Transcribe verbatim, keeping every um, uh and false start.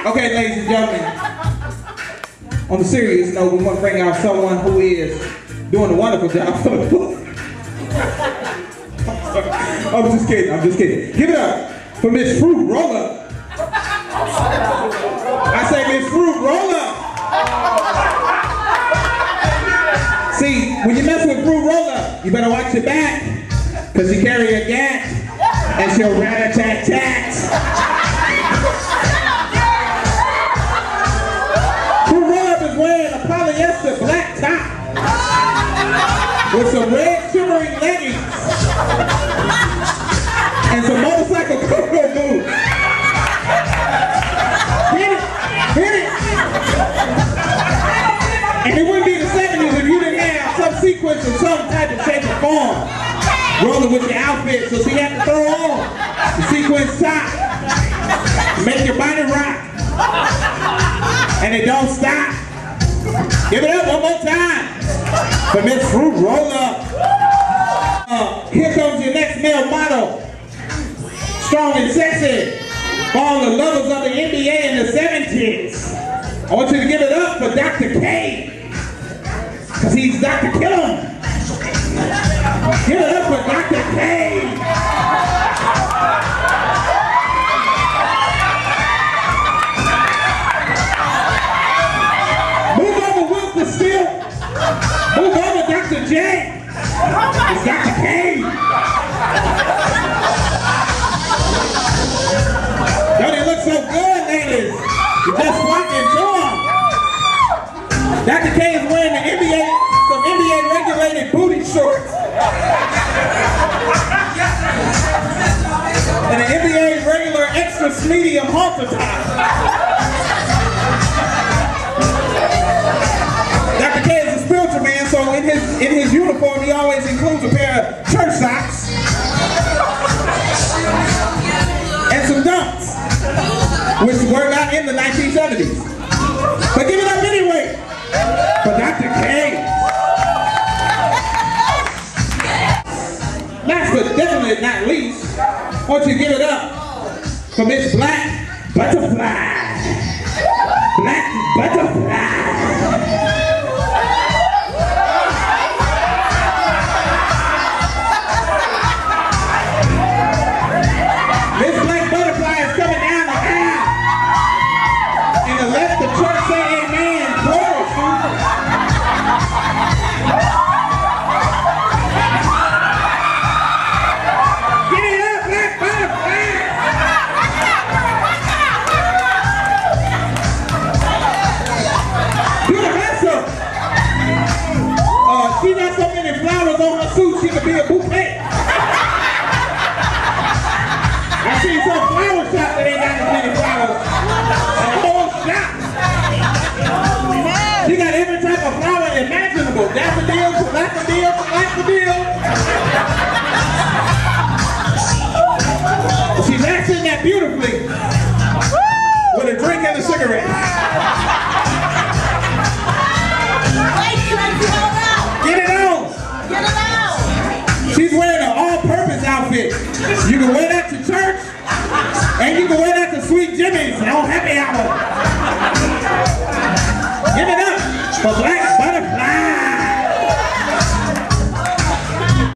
Okay, ladies and gentlemen, on the serious note, we want to bring out someone who is doing a wonderful job for the book. I'm just kidding, I'm just kidding. Give it up for Miss Fruit Roller. I say Miss Fruit Roller. See, when you mess with Fruit Roller, you better watch your back, because she carry a gat, and she'll rat-a-tat-tat. Fruit Roller is wearing a polyester black top with some red shimmering leggings and some motorcycle cocoa boots. Hit it! Hit it! And it wouldn't be the seventies if you didn't have some sequence of some type of shape or form rolling with your outfit, so she had to throw on the sequence top to make your body rock. And it don't stop. Give it up one more time for Miss Fruit Roller. Uh, here comes your next male model. Strong and sexy. For all the lovers of the N B A in the seventies. I want you to give it up for Doctor K. Because he's Doctor Killer. Give it up for Doctor K. Move over, Wilson Still. Move over, Doctor J. It's Doctor K. Don't they look so good, ladies? You just walked into them. Doctor K is wearing the N B A, some N B A regulated booty shorts. And an N B A regular extra medium halter top. Doctor K is a spiritual man, so in his in his uniform he always includes a pair of church socks and some dunks, which were not in the nineteen seventies. But give it up anyway for Doctor K. Last but definitely not least, I want you to give it up for Miss Black Butterfly. Black Butterfly. Miss Black Butterfly is coming down the aisle. And to let the church say amen, plural. Give it up, Black Butterfly. Do the hustle. Uh, she got so many flowers on her suit, she could be a bouquet. I see some flower shop that ain't got as many flowers. A whole shop. She got every type of flower imaginable. Daffodils, daffodils, daffodils. She's acting that beautifully with a drink and a cigarette. Get it on. Get it out. She's wearing an all-purpose outfit. You can wear that to church, and you can wear that to Sweet Jimmy's on Happy Hour. Give it up for Black